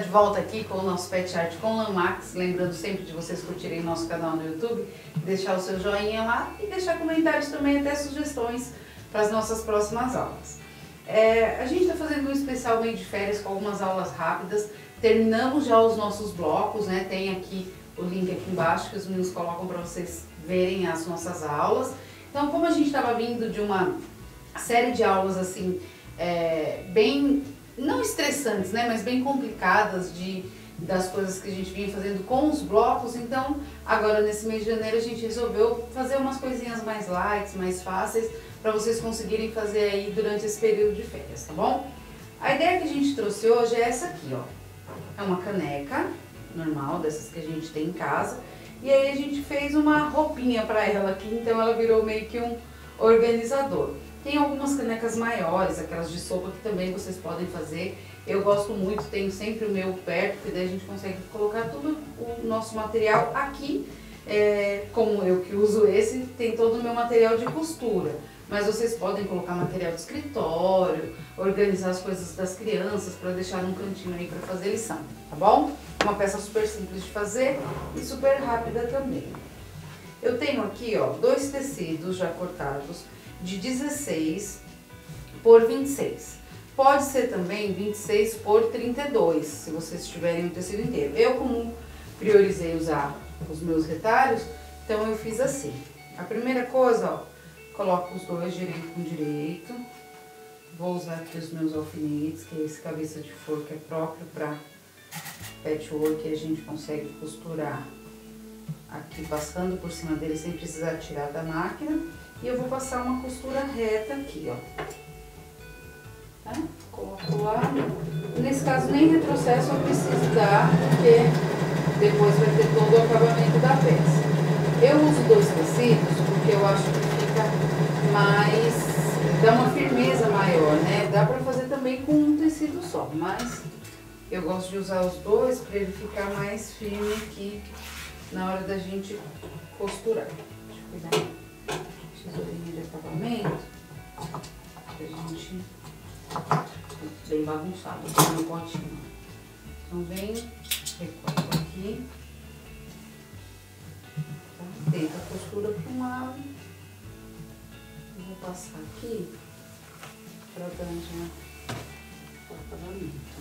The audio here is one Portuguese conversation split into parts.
de volta aqui com o nosso Pet Art com Lamax. Lembrando sempre de vocês curtirem nosso canal no YouTube, deixar o seu joinha lá e deixar comentários também, até sugestões para as nossas próximas aulas. A gente está fazendo um especial meio de férias com algumas aulas rápidas. Terminamos já os nossos blocos, né? Tem aqui o link aqui embaixo que os meninos colocam para vocês verem as nossas aulas. Então, como a gente estava vindo de uma série de aulas assim, bem, não estressantes, né, mas bem complicadas das coisas que a gente vinha fazendo com os blocos, então agora nesse mês de janeiro a gente resolveu fazer umas coisinhas mais light, mais fáceis, para vocês conseguirem fazer aí durante esse período de férias, tá bom? A ideia que a gente trouxe hoje é essa aqui, ó. É uma caneca normal, dessas que a gente tem em casa, e aí a gente fez uma roupinha para ela aqui, então ela virou meio que um organizador. Tem algumas canecas maiores, aquelas de sopa que também vocês podem fazer. Eu gosto muito, tenho sempre o meu perto, porque daí a gente consegue colocar todo o nosso material aqui. Como eu que uso esse, tem todo o meu material de costura. Mas vocês podem colocar material de escritório, organizar as coisas das crianças para deixar num cantinho aí para fazer lição, tá bom? Uma peça super simples de fazer e super rápida também. Eu tenho aqui, ó, 2 tecidos já cortados de 16 por 26. Pode ser também 26 por 32, se vocês tiverem o tecido inteiro. Eu, como priorizei usar os meus retalhos, então eu fiz assim. A primeira coisa, ó, coloco os dois direito com direito. Vou usar aqui os meus alfinetes, que é esse cabeça de flor que é próprio para patchwork, e a gente consegue costurar aqui passando por cima dele sem precisar tirar da máquina. E eu vou passar uma costura reta aqui, ó. Tá? Coloco lá. Nesse caso nem retrocesso eu preciso dar, porque depois vai ter todo o acabamento da peça. Eu uso 2 tecidos porque eu acho que fica mais, dá uma firmeza maior, né? Dá pra fazer também com um tecido só, mas eu gosto de usar os 2 para ele ficar mais firme aqui na hora da gente costurar. Deixa eu cuidar. Tesourinha de acabamento, que a gente bem bagunçado aqui no potinho. Então vem, recorto aqui, tá? Deita a costura para um lado, eu vou passar aqui para dar o acabamento.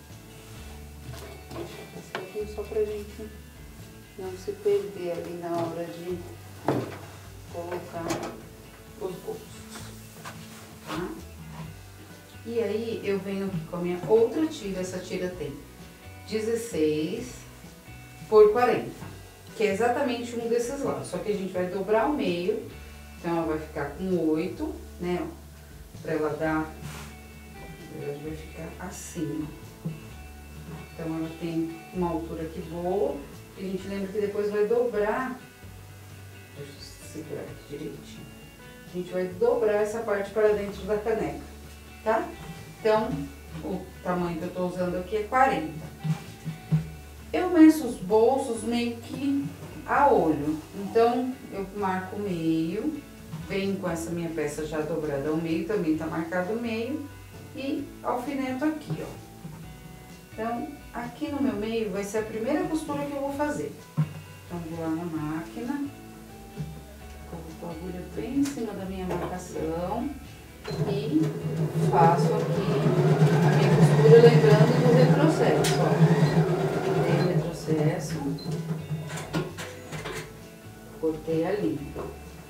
Deixa eu passar aqui só pra gente não se perder ali na hora de colocar os bolsos, tá? E aí eu venho aqui com a minha outra tira. Essa tira tem 16 por 40, que é exatamente um desses lados, só que a gente vai dobrar ao meio, então ela vai ficar com 8, né, pra ela dar, na verdade vai ficar assim, ó. Então ela tem uma altura aqui boa, e a gente lembra que depois vai dobrar. Deixa eu segurar aqui direitinho. A gente vai dobrar essa parte para dentro da caneca, tá? Então, o tamanho que eu tô usando aqui é 40. Eu meço os bolsos meio que a olho. Então, eu marco o meio, venho com essa minha peça já dobrada ao meio, também tá marcado o meio, e alfineto aqui, ó. Então, aqui no meu meio vai ser a primeira costura que eu vou fazer. Então, vou lá na máquina. Coloco a agulha bem em cima da minha marcação e faço aqui a minha costura, lembrando do retrocesso, ó. Dei o retrocesso, cortei a linha.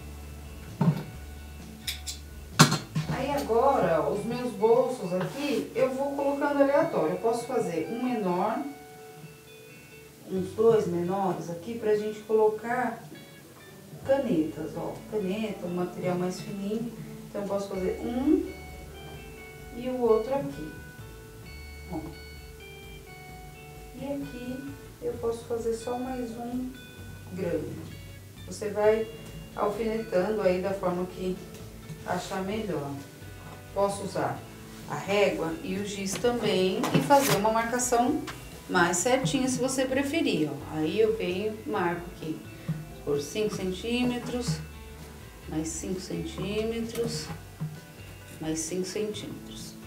Aí agora, os meus bolsos aqui, eu vou colocando aleatório. Eu posso fazer um menor, uns 2 menores aqui, pra gente colocar canetas, ó, caneta, um material mais fininho. Então eu posso fazer um e o outro aqui, ó. E aqui eu posso fazer só mais um grande. Você vai alfinetando aí da forma que achar melhor. Posso usar a régua e o giz também e fazer uma marcação mais certinha se você preferir, ó. Aí eu venho, marco aqui por 5 centímetros, mais 5 centímetros, mais 5 centímetros.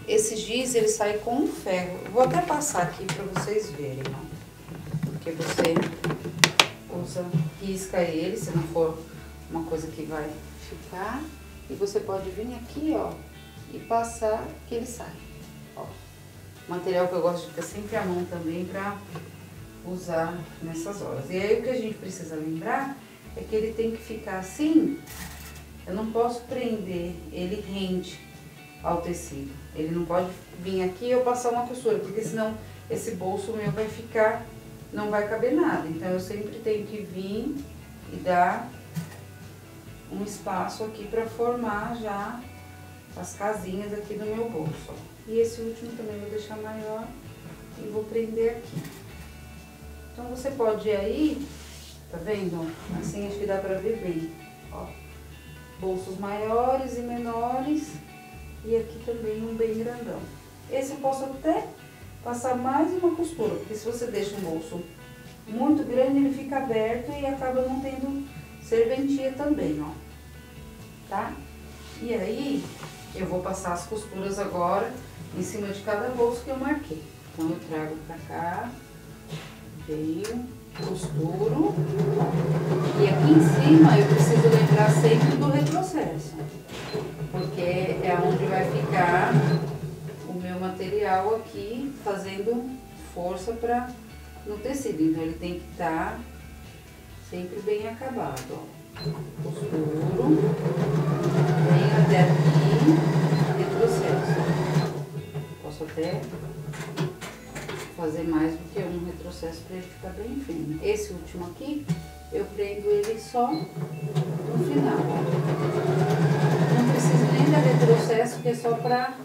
esse giz, ele sai com ferro. Vou até passar aqui pra vocês verem, ó. Porque você risca ele, se não for uma coisa que vai ficar. E você pode vir aqui, ó, e passar que ele sai, ó. Material que eu gosto de ter sempre à mão também pra usar nessas horas. E aí o que a gente precisa lembrar é que ele tem que ficar assim. Eu não posso prender ele rente ao tecido. Ele não pode vir aqui e eu passar uma costura, porque senão esse bolso meu vai ficar, não vai caber nada. Então eu sempre tenho que vir e dar um espaço aqui para formar já as casinhas aqui do meu bolso, ó. E esse último também vou deixar maior e vou prender aqui. Então você pode ir aí, tá vendo? Assim acho que dá pra ver bem, ó. Bolsos maiores e menores e aqui também um bem grandão. Esse eu posso até passar mais uma costura, porque se você deixa um bolso muito grande, ele fica aberto e acaba não tendo serventia também, ó. Tá? E aí, eu vou passar as costuras agora em cima de cada bolso que eu marquei. Então eu trago pra cá, venho, costuro, e aqui em cima eu preciso lembrar sempre do retrocesso, porque é onde vai ficar o meu material aqui fazendo força no tecido. Então ele tem que estar sempre bem acabado, ó. Costuro, venho até aqui, retrocesso. Posso até fazer mais do que um retrocesso para ele ficar bem fino. Esse último aqui, eu prendo ele só no final, ó. Não preciso nem dar retrocesso, que é só para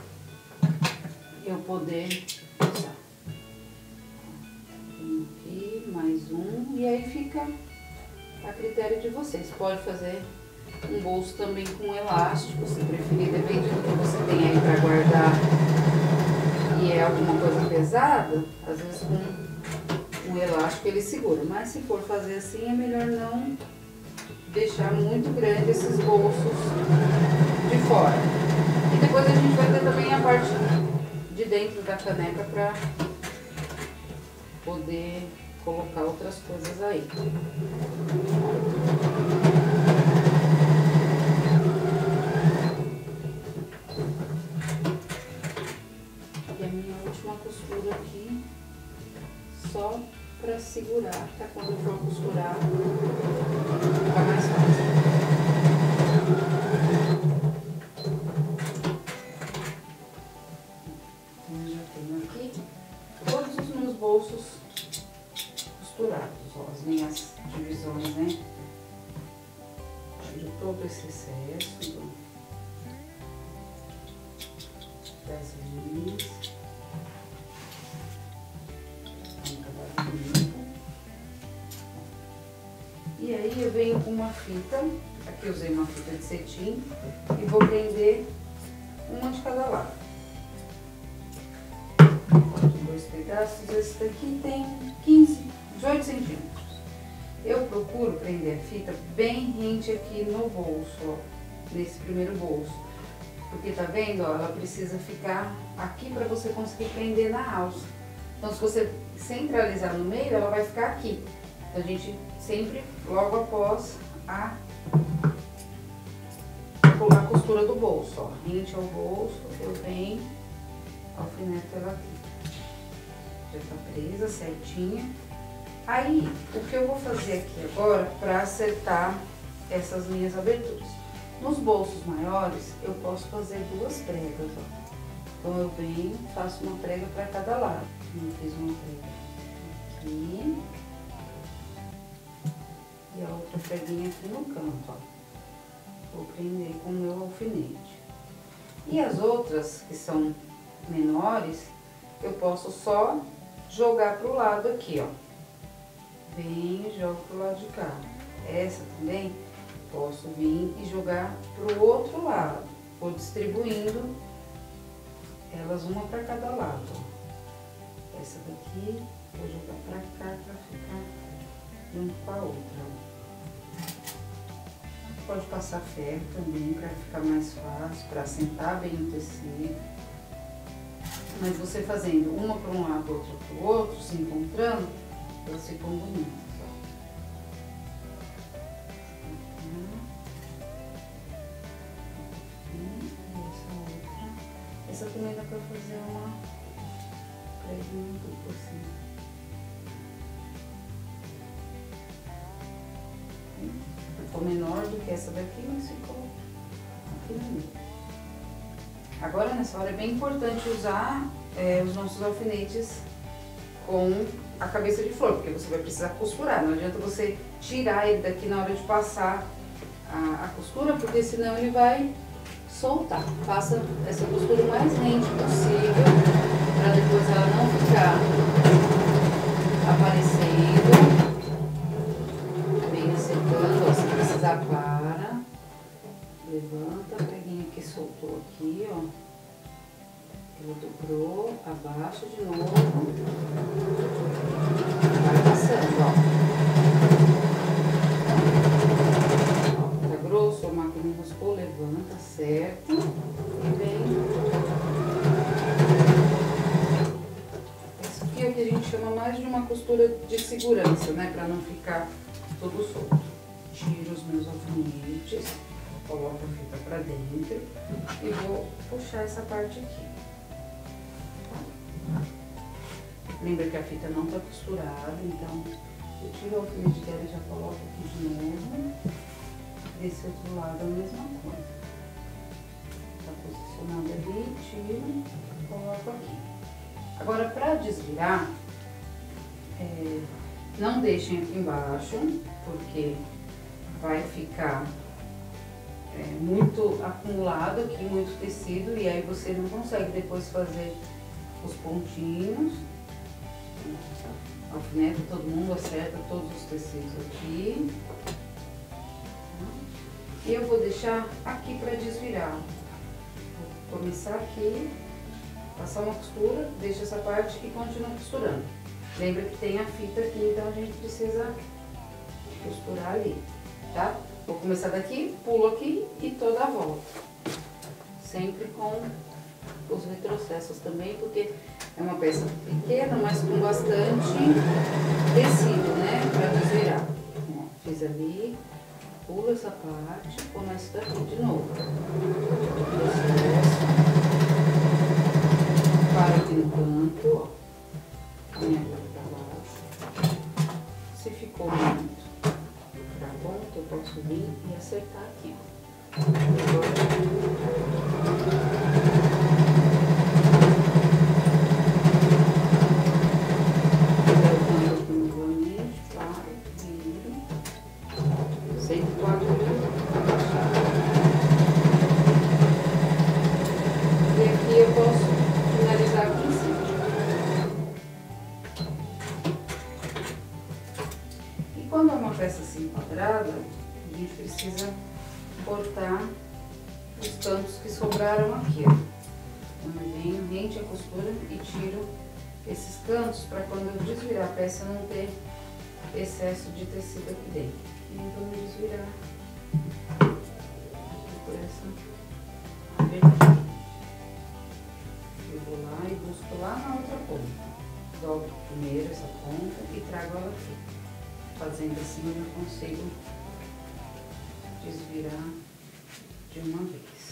eu poder usar. Aqui, mais um, e aí fica a critério de vocês. Pode fazer um bolso também com elástico, se preferir, depende do que você tem aí para guardar e é alguma coisa pesada, às vezes com um elástico ele segura, mas se for fazer assim é melhor não deixar muito grande esses bolsos de fora. E depois a gente vai ter também a parte de dentro da caneca para poder colocar outras coisas aí. E a minha última costura aqui, só para segurar, tá? Quando eu for costurar, fica mais fácil. Então, eu já tenho aqui todos os meus bolsos costurados, ó, as minhas divisões, né? Tiro todo esse excesso dessas linhas. E aí eu venho com uma fita, aqui eu usei uma fita de cetim, e vou prender uma de cada lado. Dois pedaços, esse daqui tem 18 centímetros. Eu procuro prender a fita bem rente aqui no bolso, ó, nesse primeiro bolso. Porque tá vendo, ó, ela precisa ficar aqui para você conseguir prender na alça. Então se você centralizar no meio, ela vai ficar aqui. Então a gente sempre, logo após a costura do bolso, ó, rente ao bolso, eu venho, alfineto ela aqui. Já tá presa certinha. Aí, o que eu vou fazer aqui agora para acertar essas minhas aberturas? Nos bolsos maiores, eu posso fazer duas pregas, ó. Então eu venho, faço uma prega para cada lado. Eu fiz uma prega aqui e a outra preguinha aqui no canto, ó. Vou prender com o meu alfinete. E as outras, que são menores, eu posso só jogar pro lado aqui, ó. Venho e jogo pro lado de cá. Essa também posso vir e jogar pro outro lado. Vou distribuindo elas uma para cada lado, ó. Essa daqui vou jogar pra cá para ficar junto com a outra, ó. Pode passar ferro também para ficar mais fácil, para assentar bem o tecido. Mas você fazendo uma para um lado, outra para o outro, se encontrando, elas ficam bonitas. Essa também dá pra fazer uma preguinha dupla assim. Ficou menor do que essa daqui, mas ficou aqui no meio. Agora nessa hora é bem importante usar os nossos alfinetes com a cabeça de flor, porque você vai precisar costurar. Não adianta você tirar ele daqui na hora de passar a costura, porque senão ele vai soltar. Faça essa costura o mais rente possível, para depois ela não ficar aparecendo. Bem secando, ó, se precisar para. Levanta a preguinha que soltou aqui, ó. Ela dobrou, abaixa de novo. Vai passando, ó. Tá grosso, a máquina enroscou, levanta, certo. E vem. Isso aqui é o que a gente chama mais de uma costura de segurança, né? Pra não ficar todo solto. Tiro os meus alfinetes, coloco a fita pra dentro e vou puxar essa parte aqui. Lembra que a fita não tá costurada, então eu tiro o alfinete dela e já coloco aqui de novo. Desse outro lado a mesma coisa. Tá posicionado ali, tiro, coloco aqui. Agora, pra desvirar, não deixem aqui embaixo, porque vai ficar muito acumulado aqui, muito tecido, e aí você não consegue depois fazer os pontinhos. Alfinete, todo mundo acerta todos os tecidos aqui. E eu vou deixar aqui para desvirar. Vou começar aqui, passar uma costura, deixa essa parte e continua costurando. Lembra que tem a fita aqui, então a gente precisa costurar ali, tá? Vou começar daqui, pulo aqui e toda a volta. Sempre com os retrocessos também, porque é uma peça pequena, mas com bastante tecido, né? Pra desvirar. Ó, fiz ali, pulo essa parte, começo daqui de novo. Processo. Paro aqui no canto, ó. Minha agora pra baixo. Se ficou muito pra ponta, eu posso vir e acertar aqui, ó. Quando é uma peça assim quadrada, a gente precisa cortar os cantos que sobraram aqui, ó. Então eu venho, rente a costura e tiro esses cantos para quando eu desvirar a peça não ter excesso de tecido aqui dentro. E eu vou desvirar aqui por essa abertura. Eu vou lá e busco lá na outra ponta. Dobro primeiro essa ponta e trago ela aqui. Fazendo assim eu consigo desvirar de uma vez.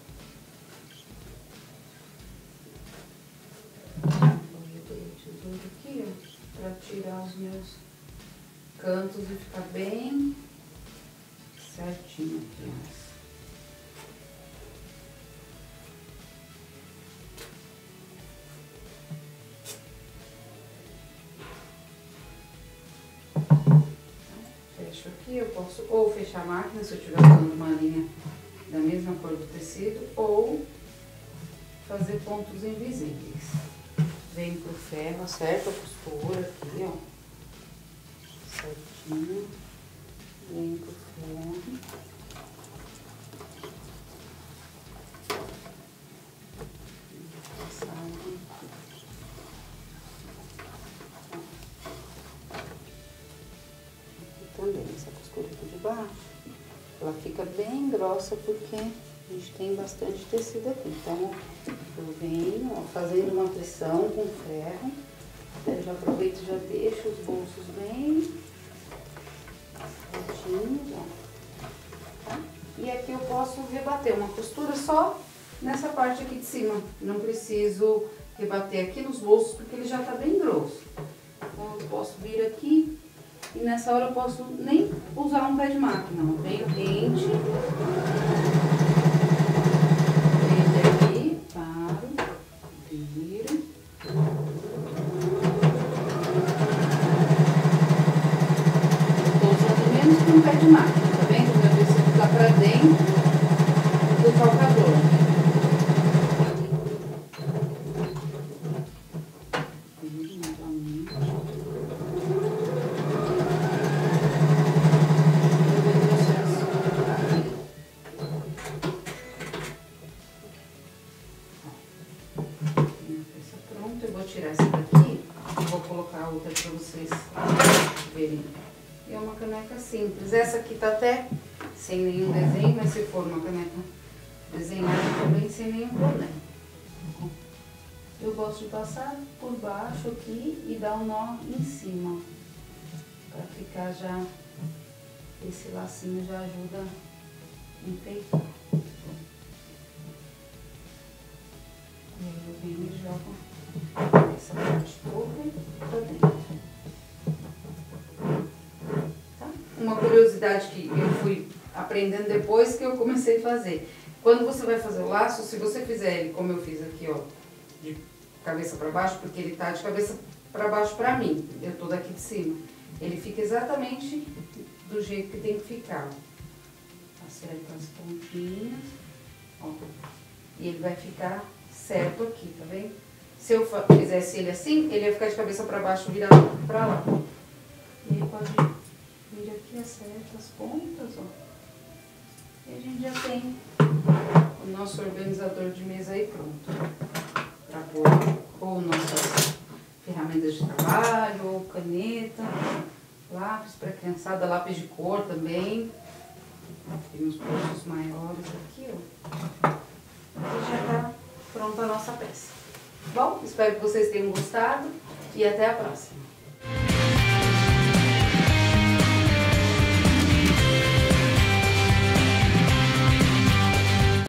Vou jogar o tesouro aqui, ó, para tirar os meus cantos e ficar bem certinho aqui, ó. Aqui eu posso ou fechar a máquina se eu estiver usando uma linha da mesma cor do tecido, ou fazer pontos invisíveis. Venho pro ferro, acerto a costura aqui, ó, certinho, venho pro ferro. Também essa costura aqui de baixo, ela fica bem grossa porque A gente tem bastante tecido aqui, então eu venho, ó, fazendo uma pressão com ferro. Eu já aproveito e já deixo os bolsos bem retinhos, ó. Tá? E aqui eu posso rebater uma costura só nessa parte aqui de cima. Não preciso rebater aqui nos bolsos porque ele já tá bem grosso. Então eu posso vir aqui e nessa hora eu posso nem usar um pé de máquina. Eu venho rente. Aqui, paro, viro. Com um pé de máquina, tá vendo? O meu tecido tá pra dentro do calcador. Pronto, eu vou tirar essa daqui e vou colocar a outra pra vocês verem. É uma caneca simples. Essa aqui tá até sem nenhum desenho, mas se for uma caneca desenhada também sem nenhum problema. Eu gosto de passar por baixo aqui e dar um nó em cima. Pra ficar já, esse lacinho já ajuda a enfeitar. E aí eu venho e jogo essa parte toda pra dentro. Uma curiosidade que eu fui aprendendo depois que eu comecei a fazer. Quando você vai fazer o laço, se você fizer ele como eu fiz aqui, ó, de cabeça para baixo, porque ele tá de cabeça para baixo para mim, eu tô daqui de cima. Ele fica exatamente do jeito que tem que ficar. Acerta as pontinhas, ó, e ele vai ficar certo aqui, tá vendo? Se eu fizesse ele assim, ele ia ficar de cabeça para baixo, virado para lá. E aí pode vir aqui, acerta as pontas, ó. E a gente já tem o nosso organizador de mesa aí pronto. Pra pôr ou nossas ferramentas de trabalho, ou caneta, lápis para criançada, lápis de cor também. Tem uns bolsos maiores aqui, ó. E já tá pronta a nossa peça. Bom, espero que vocês tenham gostado e até a próxima.